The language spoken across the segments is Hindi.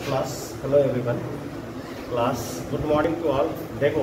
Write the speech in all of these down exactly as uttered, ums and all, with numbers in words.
Class hello everyone class good morning to all. देखो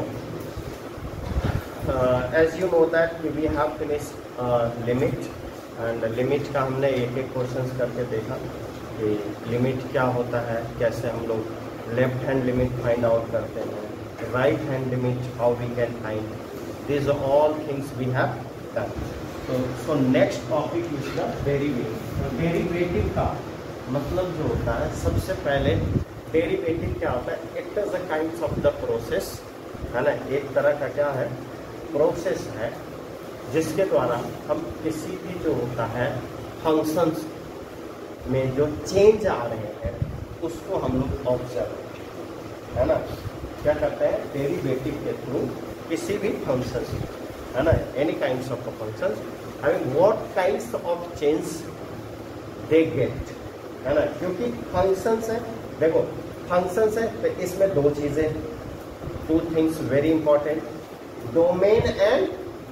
as you know that we have finished limit and limit का हमने एक एक क्वेश्चन करके देखा कि लिमिट क्या होता है, कैसे हम लोग left hand limit find out करते हैं, right hand limit how we can find this all things we have done. तो so next topic is the derivative. Derivative का मतलब जो होता है, सबसे पहले डेरिवेटिव क्या होता है, it is a kind of the process, है ना, एक तरह का क्या है प्रोसेस है जिसके द्वारा हम किसी भी जो होता है फंक्शंस में जो चेंज आ रहे हैं उसको हम लोग ऑब्जर्व, है ना, क्या करते हैं डेरिवेटिव के थ्रू किसी भी फंक्शंस, है ना, any kinds of functions having what kinds of change they get, है ना, क्योंकि फंक्शंस है, देखो फंक्शंस है तो इसमें दो चीजें, two things very important, domain and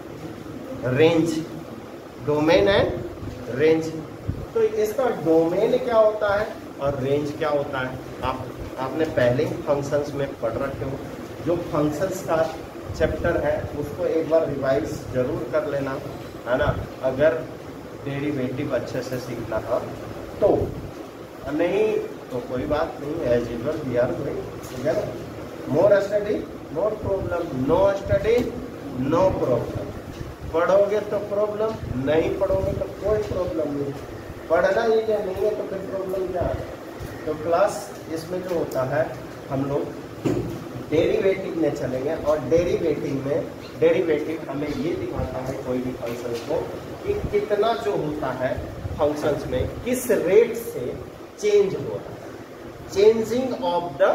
range. Domain and range, तो इसका डोमेन क्या होता है और रेंज क्या होता है, आप आपने पहले ही फंक्शंस में पढ़ रखे हो। जो फंक्शंस का चैप्टर है उसको एक बार रिवाइज जरूर कर लेना, है ना, अगर डेरिवेटिव अच्छे से सीखना है तो, नहीं तो कोई बात नहीं, as usual we are going, ठीक है ना। More study more problem, no study no problem. पढ़ोगे तो प्रॉब्लम, नहीं पढ़ोगे तो कोई प्रॉब्लम नहीं। पढ़ना ही क्या नहीं है तो फिर प्रॉब्लम क्या है। तो क्लास इसमें जो होता है हम लोग डेरिवेटिव में चलेंगे और डेरिवेटिव में डेरिवेटिव हमें ये दिखाता है कोई भी फंक्शन को कि कितना जो होता है फंक्शंस में किस रेट से चेंज हो रहा है, चेंजिंग ऑफ द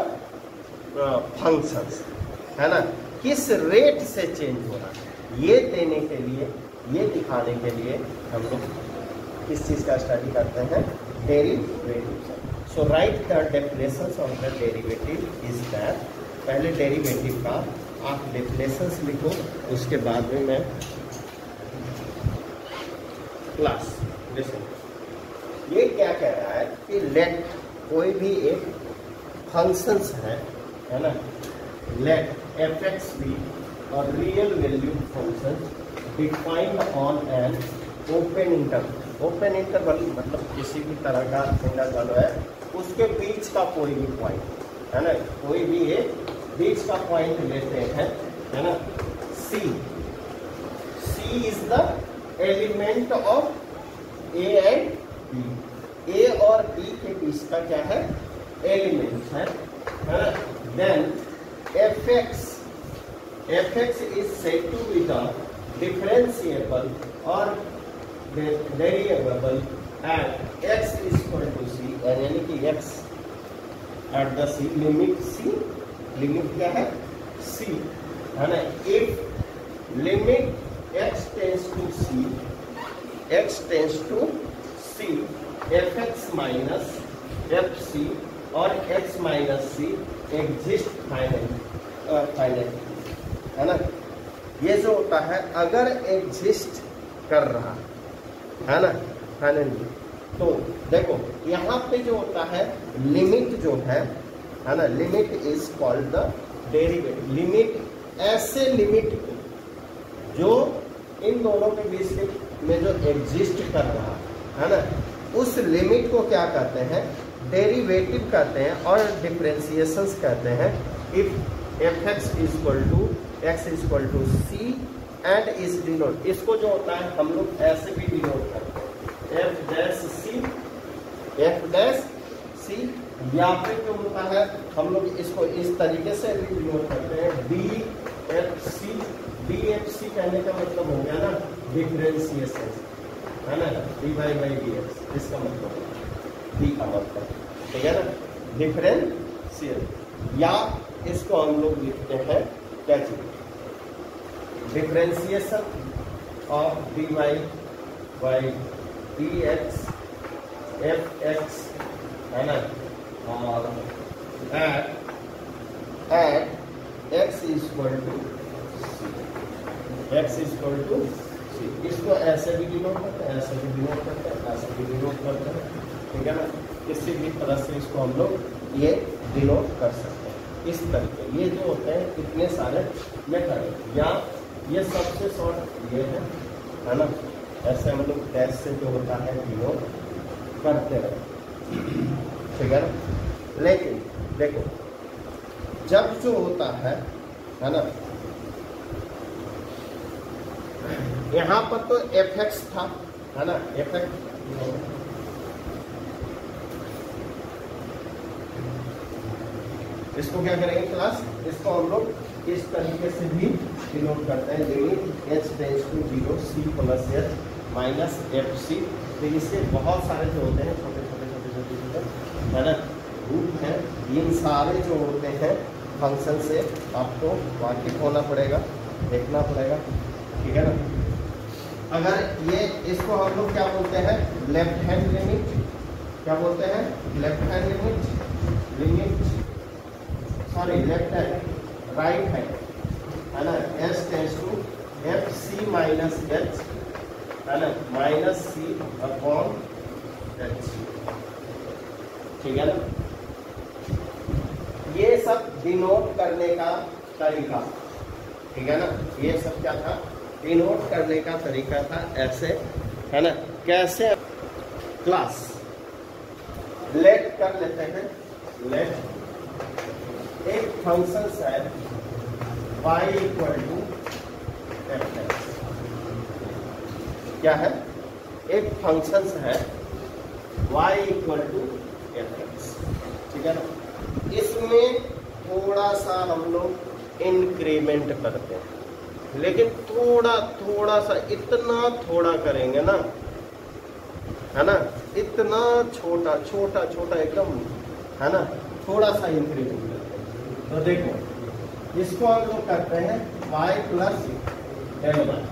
फंक्शंस, है ना, किस रेट से चेंज हो रहा है, ये देने के लिए, ये दिखाने के लिए हम लोग किस चीज़ का स्टडी करते हैं, derivative. So right the definitions of the derivative is that, पहले डेरिवेटिव का आप डेफिनेशंस लिखो, उसके बाद में मैं क्लास लिसन। ये क्या कह रहा है कि लेट कोई भी एक फंक्शंस है, है ना, लेट एफ एक्स बी और real value function defined on an open interval. Open interval मतलब किसी भी तरह का इंटरवल है, उसके बीच का कोई भी पॉइंट, है ना, कोई भी एक बीच का पॉइंट लेते हैं, है ना, c c is the element of a and b. A और बी के बीच का क्या है एलिमेंट है, है ना। Then f x f x is said to be the differentiable और variable at x is equal to c, यानी कि x at the c, limit c, limit क्या है सी, है ना। If limit x tends to c, x tends to c, f x minus f c और x minus c exist final final, है ना। ये जो होता है अगर एग्जिस्ट कर रहा है ना फाइनली, तो देखो यहाँ पे जो होता है लिमिट जो है, है ना, limit is called the derivative. Limit ऐसे लिमिट को जो इन दोनों के बीच में जो एग्जिस्ट कर रहा है ना, उस लिमिट को क्या कहते हैं डेरिवेटिव कहते हैं और डिफरेंशिएशंस कहते हैं। If f x is equal to x is equal to c and is denote, इसको जो होता है हम लोग ऐसे भी डिनोट करते हैं, f dash c, f dash c, या फिर जो होता है हम लोग इसको इस तरीके से भी डिनोट करते हैं, d f c. D f c कहने का मतलब हो गया ना डिफरेंशिएशन, है ना, d y by d x, इसका मतलब डी का मतलब, ठीक है ना, डिफरेंशियल। या इसको हम लोग लिखते हैं क्या चीज, differentiation of d y by d x f x, है ना, और at at x is equal to x is equal to c. इसको ऐसे भी डिनोट करते हैं, ऐसे भी डिनोट करते हैं, ऐसे भी डिनोट करते हैं, ठीक है ना। किसी भी तरह से इसको हम लोग ये डिनोट कर सकते हैं इस तरीके। ये जो होते हैं इतने सारे मेथड, या ये सबसे शॉर्ट ये है है ना, ऐसे हम लोग डैश से जो होता है डिनोट करते रहे, ठीक है ना। लेकिन देखो जब जो होता है है ना, यहाँ पर तो एफ एक्स था है ना, एफ एक्स इसको क्या करेंगे क्लास, इसको हम लोग इस तरीके से भी डिनोट करते हैं, limit h tends to zero c plus h minus f c. तो इससे बहुत सारे जो होते हैं छोटे छोटे छोटे छोटे छोटे है ना रूप हैं, इन सारे जो होते हैं फंक्शन से आपको वाकिफ होना पड़ेगा, देखना पड़ेगा, ठीक है ना। अगर ये इसको हम लोग क्या बोलते हैं, लेफ्ट हैंड लिमिट, क्या बोलते हैं, left hand limit, limit sorry left hand right hand है ना, s tends to f c minus h है ना, माइनस सी अपॉन एच, ठीक है ना। ये सब डिनोट करने का तरीका, ठीक है ना, ये सब क्या था, डिनोट करने का तरीका था, ऐसे है ना। कैसे क्लास लेट कर लेते हैं, लेट एक फंक्शन है y equal to f x, क्या है, एक फंक्शन है y equal to f x, ठीक है ना। इसमें थोड़ा सा हम लोग इंक्रीमेंट करते हैं, लेकिन थोड़ा थोड़ा सा, इतना थोड़ा करेंगे ना है ना, इतना छोटा छोटा छोटा एकदम है ना, थोड़ा सा इंक्रीमेंट करते हैं। तो देखो इसको हम लोग करते हैं y प्लस एल वाई,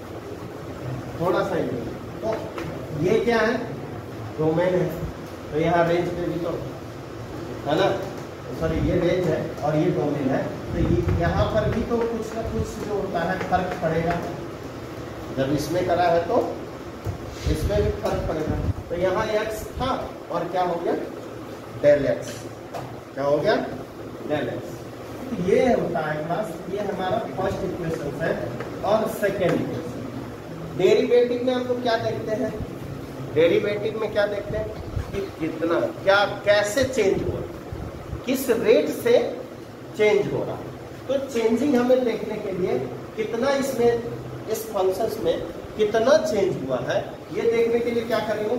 थोड़ा सा इंक्रीमेंट। तो ये क्या है, डोमेन है, तो यहाँ रेंज पे भी तो है ना, सॉरी ये रेंज है और ये डोमेन है, तो ये यहाँ पर भी तो कुछ ना कुछ जो होता है फर्क पड़ेगा, जब इसमें करा है तो इसमें भी फर्क पड़ेगा। तो यहाँ x था और क्या हो गया, डेल x, क्या हो गया, डेल x। तो ये होता है क्लास, ये हमारा फर्स्ट इक्वेशन है। और सेकेंड इक्वेशन, डेरिवेटिव में हम लोग क्या देखते हैं, डेरिवेटिव में क्या देखते हैं कि कितना, क्या, कैसे चेंज हो रहा है, किस रेट से चेंज हो रहा है। तो चेंजिंग हमें देखने के लिए कितना इसमें, इस फंक्शंस में कितना चेंज हुआ है, ये देखने के लिए क्या करेंगे,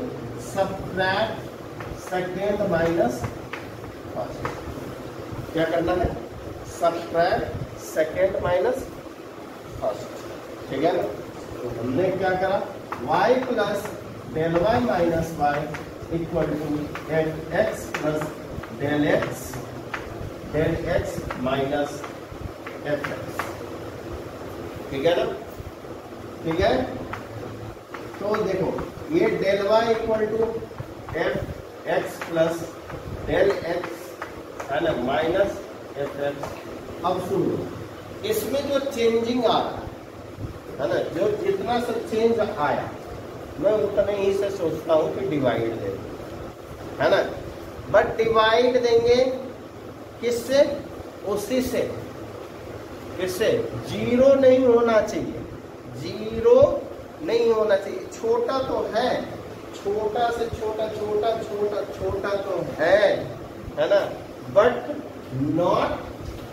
सब्ट्रैक्ट सेकेंड माइनस फर्स्ट, क्या करना है, सब्ट्रैक्ट सेकेंड माइनस फर्स्ट, ठीक है ना। तो हमने क्या करा, y plus del y minus y equal to f x plus del x del x minus f x, ठीक है ना, ठीक है। तो देखो ये del y equal to f x plus del x है ना, माइनस एफ एक्स। अब सुनो, इसमें जो चेंजिंग आ रहा है ना, जो जितना सा चेंज आया, मैं उतने ही से सोचता हूँ कि डिवाइड दे, है ना, बट डिवाइड देंगे किससे, उसी से, किससे, जीरो नहीं होना चाहिए, जीरो नहीं होना चाहिए, छोटा तो है, छोटा से छोटा छोटा छोटा छोटा तो है है ना, बट नॉट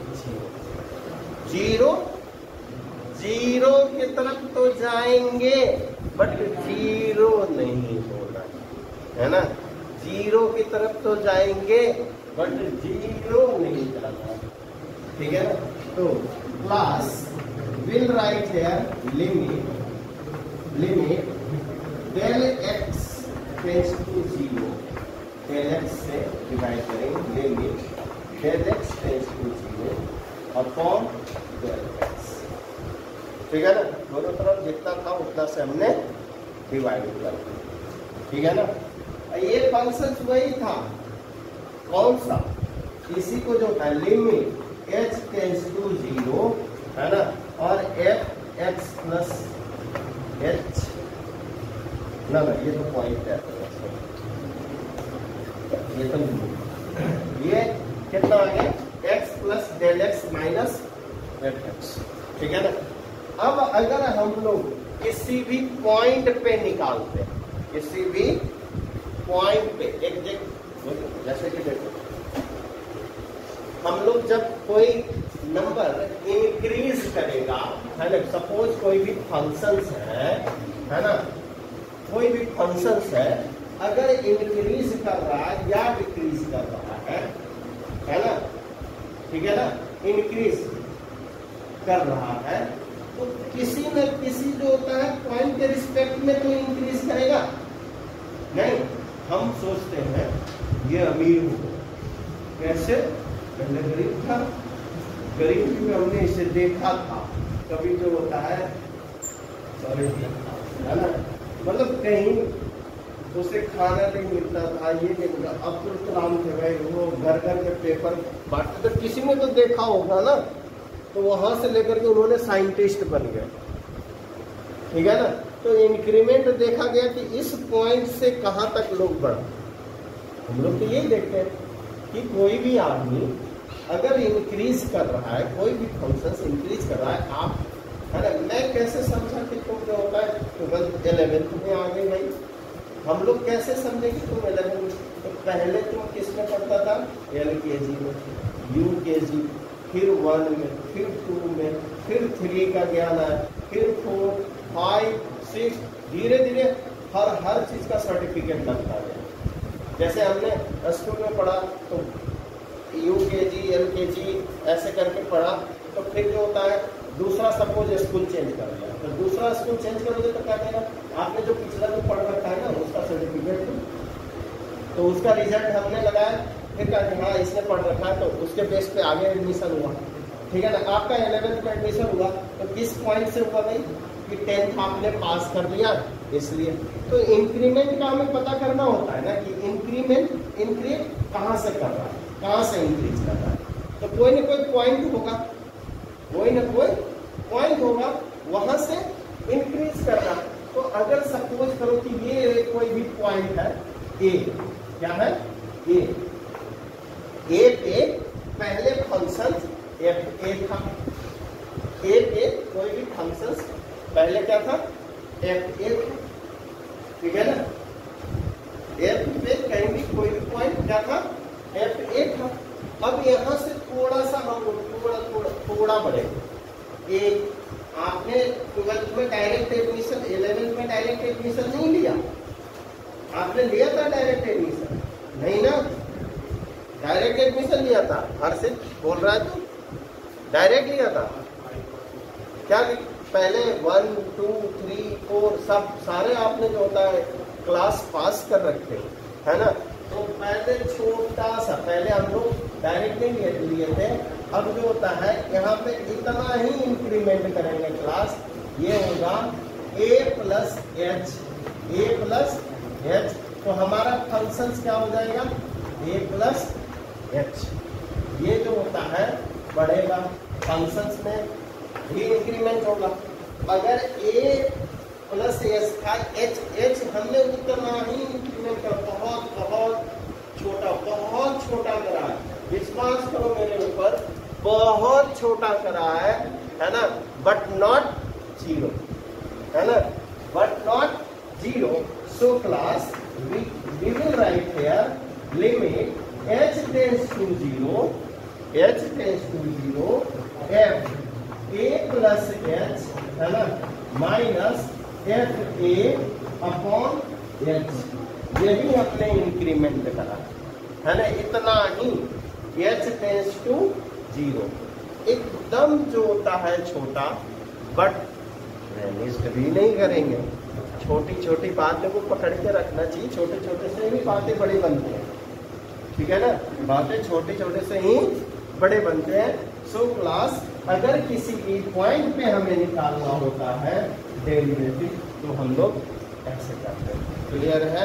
जीरो, जीरो की तरफ तो जाएंगे बट जीरो नहीं होना है ना, जीरो की तरफ तो जाएंगे बट जीरो नहीं जाना, ठीक है ना। तो class will write here limit limit del x tends to zero, del x से डिवाइड करेंगे, limit del x tends to zero upon del x, ठीक है ना। दोनों तरफ जितना था उतना से हमने डिवाइड कर दिया, ठीक है ना। ये फंक्शन वही था, कौन सा, इसी को जो है limit h tends to zero है ना, और एफ एक्स प्लस एच, ना ना ये तो पॉइंट है, ये तो ये कितना आ गया x plus del x minus f x, ठीक है ना। अब अगर हम लोग किसी भी पॉइंट पे निकालते हैं, किसी भी पॉइंट पे एक जगह, जैसे कि देखो हम लोग जब कोई नंबर इंक्रीज करेगा, है ना, सपोज कोई भी फंक्शंस है है ना, कोई भी फंक्शंस है, अगर इंक्रीज कर रहा है या डिक्रीज कर रहा है है ना, ठीक है ना, इंक्रीज कर रहा है तो किसी न किसी जो होता है पॉइंट के रिस्पेक्ट में तो इंक्रीज करेगा नहीं। हम सोचते हैं ये अमीर हो, कैसे, पहले गरीब था, गरीब में हमने इसे देखा था, कभी जो होता है है ना, मतलब कहीं उसे खाना नहीं मिलता था, ये नहीं मिलता। अब्दुल कलाम थे भाई, वो घर घर के पेपर बांटते, तो किसी ने तो देखा होगा ना, तो वहां से लेकर के उन्होंने साइंटिस्ट बन गए, ठीक है ना। तो इंक्रीमेंट देखा गया कि इस पॉइंट से कहां तक लोग बढ़ा। हम लोग तो यही देखते हैं कि कोई भी आदमी अगर इंक्रीज कर रहा है, कोई भी फंक्शन इंक्रीज कर रहा है, आप है ना, मैं कैसे समझा कि तुम जो होता है ट्वेल्थ इलेवेंथ में आ गए भाई, हम लोग कैसे समझे कि तुम इलेवेंथ में, तो पहले तुम किस में पढ़ता था, एल के जी में, यू के जी, फिर वन में, फिर टू में, फिर थ्री का ज्ञान है, फिर फोर, फाइव, सिक्स, धीरे धीरे हर हर चीज का सर्टिफिकेट लगता गया। जैसे हमने स्कूल में पढ़ा तो यू के जी, एल के जी ऐसे करके पढ़ा, तो फिर जो होता है दूसरा सपोज स्कूल चेंज कर दिया, तो दूसरा स्कूल चेंज करोगे तो क्या कहेगा, आपने जो पिछला में पढ़ रखा है ना उसका सर्टिफिकेट, तो उसका रिजल्ट हमने लगाया, फिर कहा हाँ इसने पढ़ रखा है, तो उसके बेस पे आगे एडमिशन हुआ, ठीक है ना। आपका इलेवेंथ में एडमिशन हुआ तो किस पॉइंट से हुआ भाई, कि टेंथ आपने पास कर लिया, इसलिए तो इंक्रीमेंट का हमें पता करना होता है ना कि इंक्रीमेंट इंक्रीज कहाँ से कर रहा है, कहाँ से इंक्रीज कर रहा है। तो कोई ना कोई पॉइंट होगा, कोई ना कोई पॉइंट होगा, वहां से इंक्रीज कर रहा है। तो अगर सपोज करो कि ये कोई भी पॉइंट है ए, क्या है ए, ए पे पहले फंक्शन एफ ए था, ए पे कोई भी फंक्शन पहले क्या था, एफ ए था, ठीक है ना। एफ पे कहीं भी कोई भी पॉइंट क्या था, एफ ए था। अब यहां से थोड़ा सा हम थोड़ा थोड़ा थोड़ा बढ़ेंगे। एक आपने ट्वेल्थ में डायरेक्ट एडमिशन, इलेवेंथ में डायरेक्ट एडमिशन नहीं लिया, आपने लिया था डायरेक्ट एडमिशन नहीं ना, डायरेक्ट एडमिशन लिया था, हर्षित बोल रहा है तो डायरेक्ट लिया था क्या, पहले वन टू थ्री फोर सब सारे आपने जो होता है क्लास पास कर रखे है ना। तो पहले छोटा सा, पहले हम लोग डायरेक्ट नहीं लिए थे, अब जो होता है यहाँ पे इतना ही इंक्रीमेंट करेंगे क्लास, ये होगा a plus h, a plus h, तो हमारा फंक्शन क्या हो जाएगा, ए प्लस एच। ये जो होता है बढ़ेगा, फंक्शंस में भी इंक्रीमेंट होगा। अगर ए प्लस एच था, एच एच हमने उतना ही इंक्रीमेंट कर, बहुत बहुत छोटा, बहुत छोटा करा है, विश्वास करो मेरे ऊपर, बहुत छोटा करा है है ना, बट नॉट जीरो, है ना, but not zero. So class we we will write here limit h tends to zero, h tends to zero, f a plus h, है ना, minus f a upon h, यही हमने इंक्रीमेंट करा है ना, इतना ही, एच टेंड्स टू जीरो, एकदम जो होता है छोटा, बट रेनिस्ट भी नहीं करेंगे, छोटी छोटी बातों को पकड़ के रखना चाहिए, छोटे छोटे से ही बातें बड़ी बनती हैं, ठीक है ना, बातें छोटे छोटे से ही बड़े बनते हैं। सो क्लास अगर किसी भी पॉइंट पे हमें निकालना होता है डेरिवेटिव, तो हम लोग ऐसे करते हैं। क्लियर है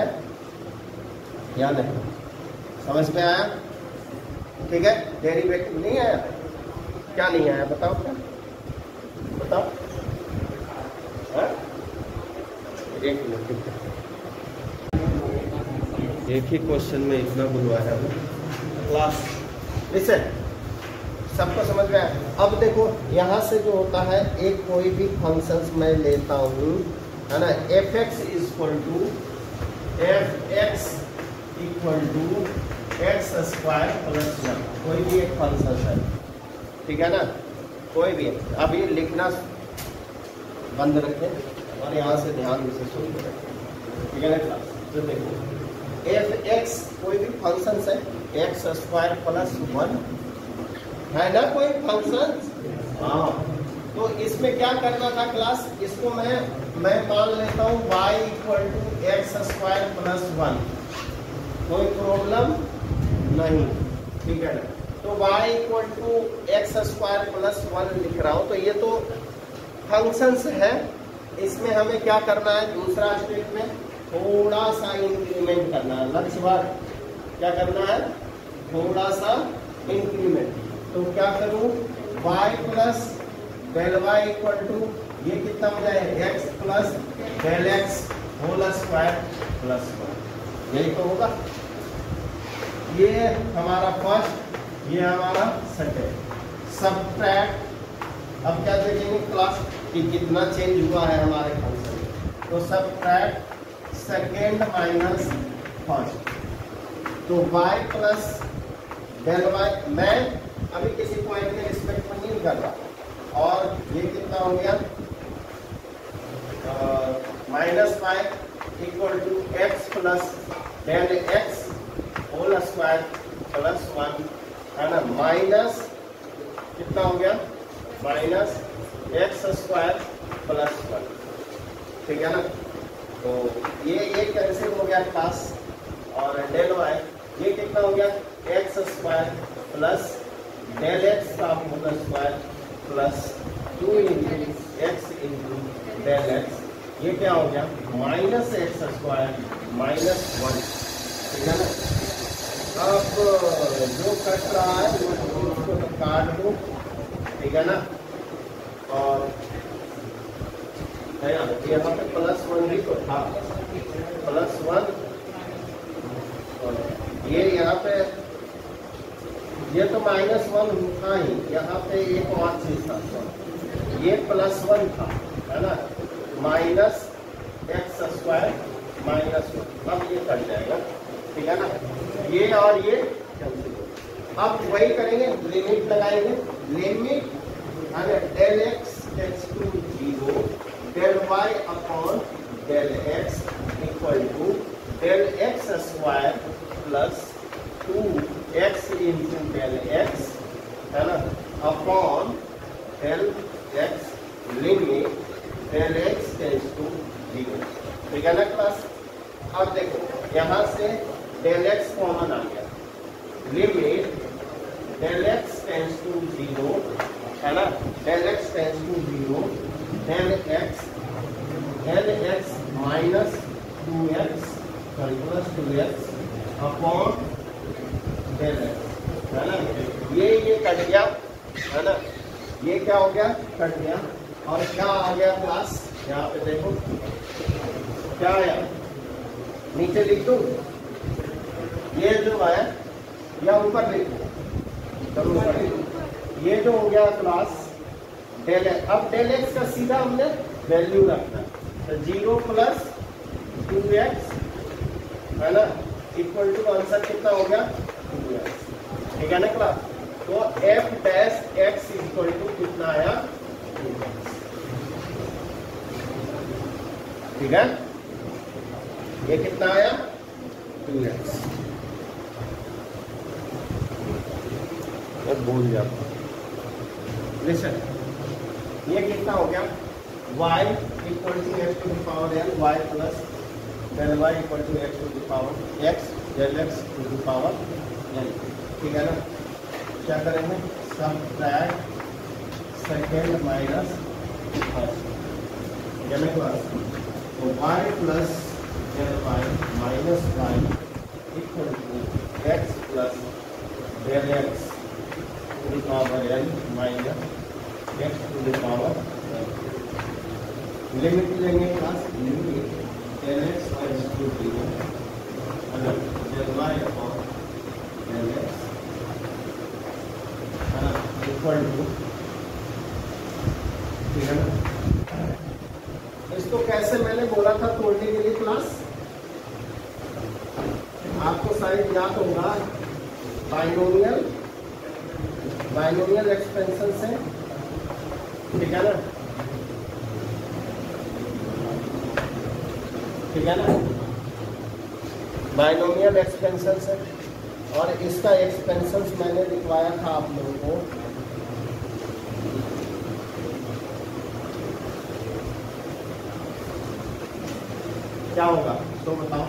या नहीं, समझ में आया, ठीक है। डेरिवेटिव नहीं आया, क्या नहीं आया बताओ, क्या बताओ, है? एक मिनट एक ही क्वेश्चन में इतना बुलवाया है क्लास। लिसन, सबको समझ में आया? अब देखो यहाँ से जो होता है, एक कोई भी फंक्शंस मैं लेता हूँ, है ना, f x equal to f x equal to x square plus one, कोई भी एक फंक्शन है, ठीक है ना, कोई भी। अब ये लिखना बंद रखें और यहाँ से ध्यान से सुन रखें, ठीक है ना क्लास। तो देखो एफ एक्स कोई भी फंक्शन है, एक्स स्क्वायर प्लस वन है ना, कोई फंक्शन। हाँ, तो इसमें क्या करना था क्लास, इसको मैं मैं मान लेता हूँ y equal to x square plus one, कोई प्रॉब्लम नहीं, ठीक है ना। तो y equal to x square plus one लिख रहा हूँ, तो ये तो फंक्शंस है, इसमें हमें क्या करना है, दूसरा स्टेप में थोड़ा सा इंक्रीमेंट करना है, लक्ष्य बार क्या करना है, थोड़ा सा इंक्रीमेंट। तो क्या करूं, y plus del y equal to ये कितना हो जाए, x plus del x whole square plus one, यही तो होगा। ये हमारा फर्स्ट, ये हमारा सेकेंड। सब्ट्रैक्ट, अब क्या देखेंगे क्लास कि कितना चेंज हुआ है हमारे फंक्शन। तो सब्ट्रैक्ट सेकेंड माइनस फर्स्ट, तो y प्लस डेल वाई, मैं अभी किसी पॉइंट के रिस्पेक्ट में नहीं कर रहा, और ये कितना हो गया, minus five equal to x plus del x whole square plus one, है ना, माइनस कितना हो गया, minus x square plus one, ठीक है ना। तो ये ये कैंसिल हो गया क्लास, और डेल वाई ये कितना हो गया, x square plus del x का whole square plus two into x into del x, ये क्या हो गया, minus x square minus one, ठीक है ना। अब जो कट रहा है उसको तो काट दो, ठीक है ना, और यहाँ पे प्लस वन भी तो था, प्लस वन, और ये यहाँ पे ये तो माइनस वन था ही, यहाँ पे एक और चीज था, ये प्लस वन था, है ना, minus x square minus one, अब ये कट जाएगा, ठीक है ना, ये और ये कैंसिल। अब वही करेंगे, लिमिट लगाएंगे, limit del x tends to zero, del y upon del x equal to del x square plus two x into del x, है ना, upon del x limit del x tends to zero, ठीक है ना क्लास। अब देखो यहाँ से डेल एक्स कॉमन आ गया, limit del x tends to zero, है ना, del x tends to zero, del x del x minus two x sorry plus two x upon del x, है ना, ये ये कट गया, है ना, ये क्या हो गया, कट गया, और क्या आ गया क्लास, यहाँ पे देखो क्या आया, नीचे लिख दो, ये जो है या ऊपर लिख दो, चलो ऊपर लिख दो, ये जो हो गया क्लास डेल एक्स। अब डेल एक्स का सीधा हमने वैल्यू रखना है, तो जीरो प्लस टू एक्स, है ना, इक्वल टू आंसर कितना हो गया, टू एक्स, ठीक है ना क्लास। तो f dash x equal to कितना आया, टू एक्स, ठीक है, ये कितना आया, टू एक्स। भूल जाता, लिसन, ये कितना हो गया, y equal to x to the power n, y plus del y equal to x to the power x del x to the power n, ठीक है ना। क्या करेंगे, सब्ट्रैक्ट सेकेंड माइनस फर्स्ट, ठीक है ना क्लास। तो y plus del y minus y equal to x plus del x to the power n minus x to the power n। Limit लेंगे class, limit del x to zero, del y upon del x है ना इक्वल टू, ठीक है ना। इसको कैसे मैंने बोला था तोड़ने के लिए क्लास, आपको शायद याद होगा बाइनोमियल बाइनोमियल एक्सपेंशन से, ठीक है ना, ठीक है ना, बाइनोमियल एक्सपेंशन से। और इसका एक्सपेंशन मैंने लिखवाया था आप लोगों को, क्या होगा तो बताओ,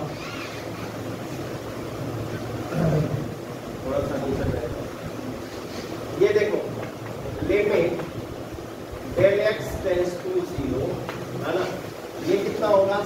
थोड़ा सा नीचे रहेगा। ये देखो limit del x tends to zero है ना, ये कितना होगा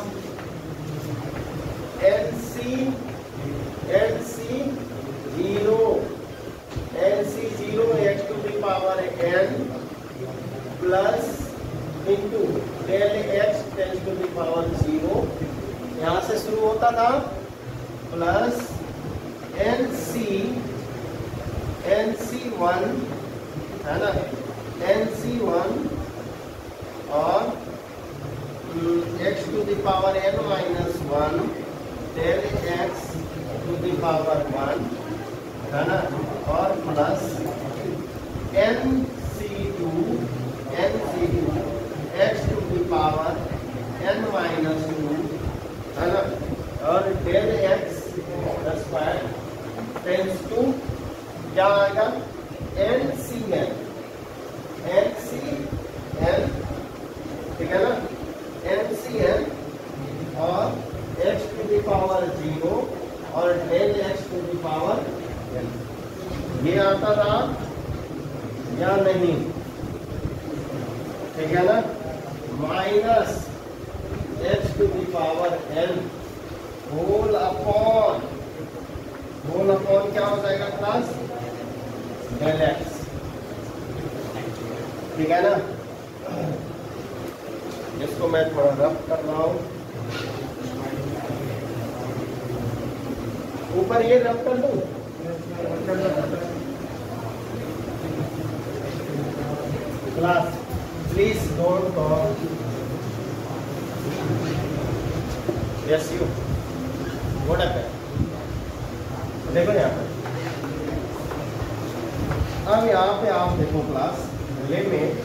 L C L C zero L C zero x to the power n plus into del x tends to the power zero, यहां से शुरू होता था, plus n C n C one है ना, एन सी वन और x to the power n minus one del x to the power one है ना, और plus n C two n C two x to the power n minus two है ना, और del x square tends to क्या आएगा n C n n C n, ठीक है ना, एन सी एन और x to the power zero और del x to the power n, ये आता था या नहीं, ठीक है ना, minus x to the power n whole upon whole upon क्या हो जाएगा क्लास डेल एक्स, ठीक है ना। इसको मैं थोड़ा रफ कर रहा हूं, ऊपर ये रफ कर दूं, class please don't talk, yes you what happened, देखो यहाँ पे, अब यहाँ पे आप देखो class limit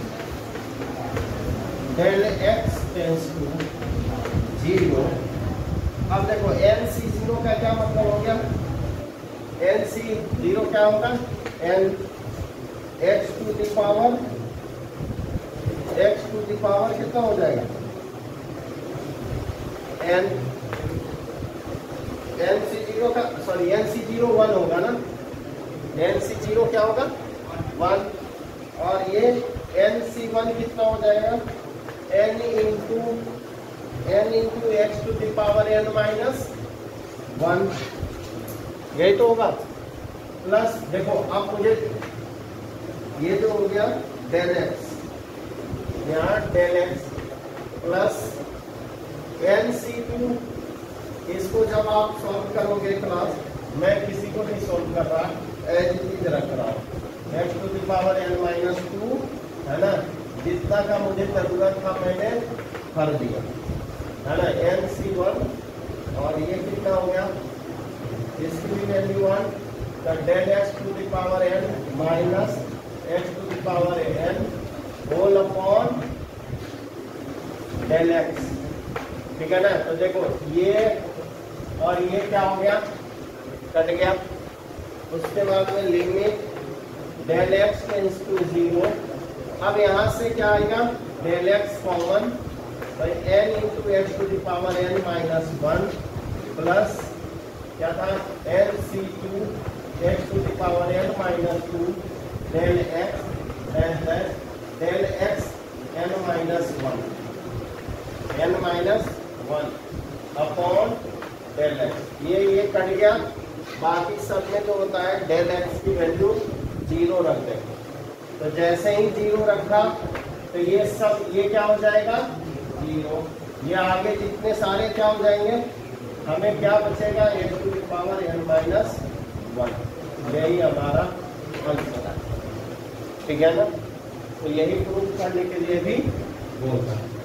del x tends to zero, अब देखो एन सी जीरो का क्या मतलब हो गया, एन सी जीरो क्या होगा n x to the power x to the power कितना हो जाएगा एन एन सी जीरो का sorry n C zero one होगा ना, एन सी जीरो क्या होगा वन, और ये एन सी वन कितना हो जाएगा n into n into x to the power n minus one, यही तो होगा। प्लस देखो अब मुझे ये जो हो गया डेल एक्स, यहाँ del x plus n C two, इसको जब आप सॉल्व करोगे क्लास, मैं किसी को नहीं सॉल्व कर रहा, एज इट इज रख रहा हूँ, x to the power n minus two है ना, जितना का मुझे जरूरत था मैंने भर दिया है ना, एन सी वन और ये कितना हो गया, इसकी भी वैल्यू वन, तो del x to the power n minus x to the power n whole upon del x, ठीक है ना। तो देखो ये और ये क्या हो गया कट गया, उसके बाद में limit del x tends to zero, अब यहाँ से क्या आएगा डेल एक्स कॉमन, तो n into x to the power n minus one plus क्या था n C two x to the power n minus two del x del x n minus one n minus one upon del x, ये ये कट गया, बाकी सब में जो होता है डेल एक्स की वैल्यू जीरो रख देंगे, तो जैसे ही जीरो रखा तो ये सब ये क्या हो जाएगा जीरो, ये आगे जितने सारे क्या हो जाएंगे हमें क्या बचेगा, a to the power n minus one, यही हमारा आंसर है। ठीक है ना, तो यही प्रूफ करने के लिए भी बोलता है।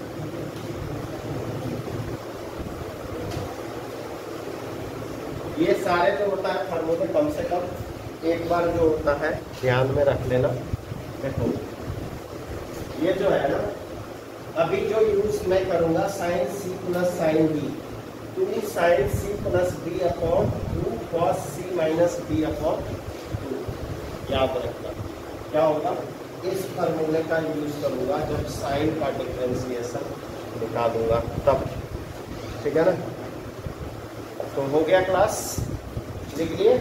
ये सारे जो होता है फार्मूले कम से कम एक बार जो होता है ध्यान में रख लेना। देखो ये जो है ना, अभी जो यूज मैं करूंगा sine C plus sine B, two sine C plus B upon two cos C minus B upon two, याद रखना क्या होगा, इस फार्मूले का यूज करूंगा जब साइन का डिफरेंशिएशन निकालूंगा तब। ठीक है ना, तो हो गया क्लास, लिख लिए।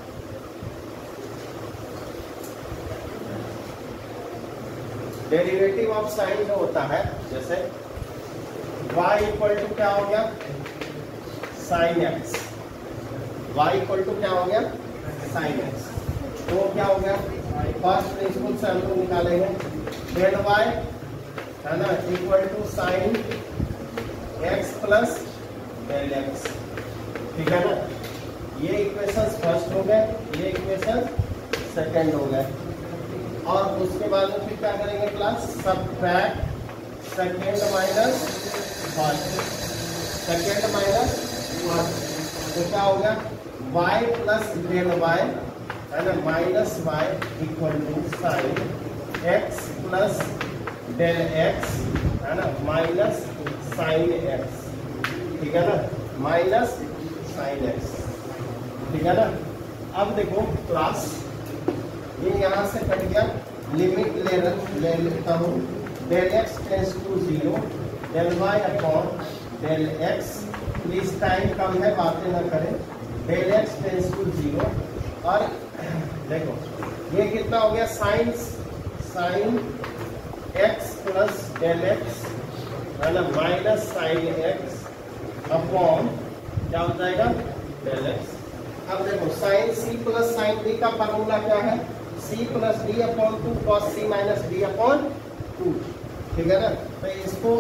डेरिवेटिव ऑफ साइन जो होता है, जैसे y इक्वल टू क्या हो गया, sine x, y equal to क्या हो गया, साइन एक्स, तो क्या हो गया, फर्स्ट प्रिंसिपल से हम लोग निकालेंगे, डेल y है ना equal to sine x plus del x. ठीक है ना, ये इक्वेशन फर्स्ट हो गए, ये इक्वेशन सेकंड हो गए, और उसके बाद में फिर क्या करेंगे class, subtract second minus first, second minus first, तो क्या हो गया, y प्लस डेल y है ना minus y equal to sine x plus del x है ना माइनस साइन x। ठीक है ना, माइनस साइन एक्स। ठीक है ना, अब देखो क्लास, ये यहाँ से कट गया, लिमिट ले ले लेता हूँ, del x tends to zero, del y upon del x, please time कम है बातें ना करें, del x tends to zero, और देखो ये कितना हो गया, sine sine x plus del x है ना माइनस साइन एक्स अपॉन क्या हो जाएगा, डेल एक्स। अब देखो sine C plus sine B का फार्मूला क्या है, C plus D upon two cos C minus D upon two. ठीक है ना, तो इसको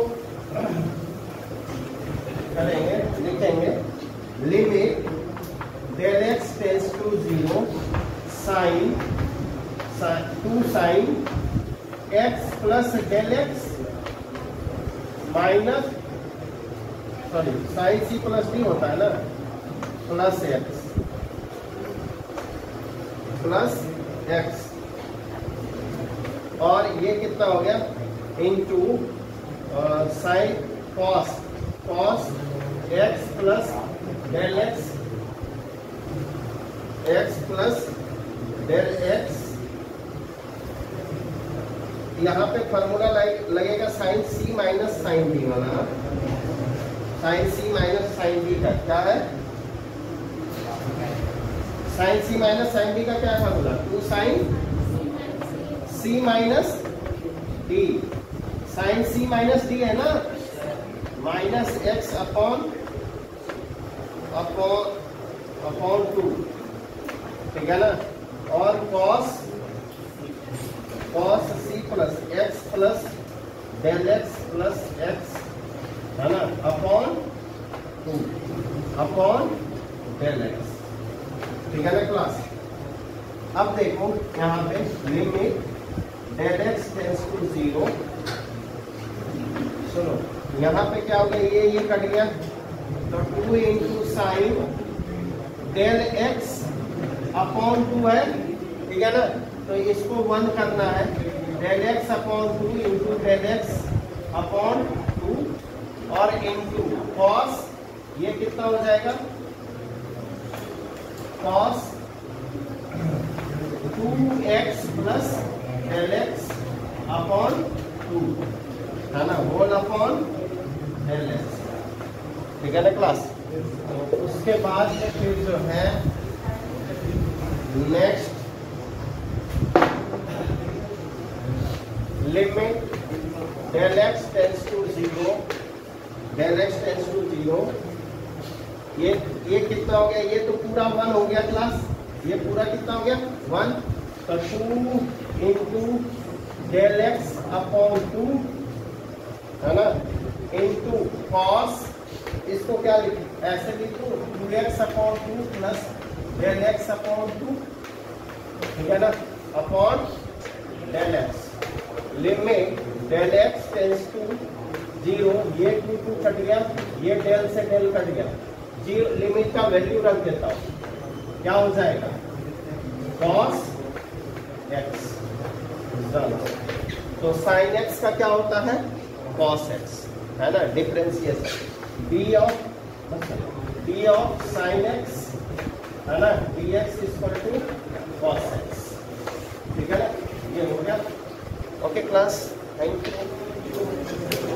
करेंगे, लिखेंगे limit del x tends to zero, sine two sine x plus del x minus, sorry sine C plus D होता है ना, प्लस एक्स प्लस एक्स, और ये कितना हो गया, into sine cos cos x plus del x, x plus del x, यहाँ पे फॉर्मूला लगेगा sine C minus sine D वाला, sine C minus sine D का क्या है, sine C minus sine D का क्या है formula, two sine C minus D, sine C minus D है ना, minus x upon upon upon two. ठीक है ना, और cos cos C plus x plus del x plus x है ना upon two upon del x. ठीक है ना क्लास, अब देखो यहाँ पे limit del x tends to zero, सुनो यहाँ पे क्या हो गया, ये ये कट गया, तो two into sine del x upon two है। ठीक है ना, तो इसको वन करना है, del x upon two into del x upon two, और इंटू कॉस, ये कितना हो जाएगा, cos two x plus del x upon two है ना, होल अपॉन डेल एक्स। ठीक है ना क्लास, तो उसके बाद में फिर जो है next limit del x tends to zero, del x tends to zero, ये ये कितना हो गया, ये तो पूरा वन हो गया क्लास, ये पूरा कितना हो गया वन, तो two into del x upon two है ना इंटू कॉस इसको क्या लिखूं, ऐसे लिखूं two x upon two plus del x upon two, ठीक है ना, upon del x, limit del x tends to zero, ये टू टू कट गया, ये डेल से डेल कट गया, जीरो, लिमिट का वैल्यू रख देता हूं, क्या हो जाएगा cos x, तो sin x का क्या होता है cos x, है ना, differentiation d of d of sin x, है ना, dx equal to cos x, ठीक है ना, ये हो गया। Okay class, thank you.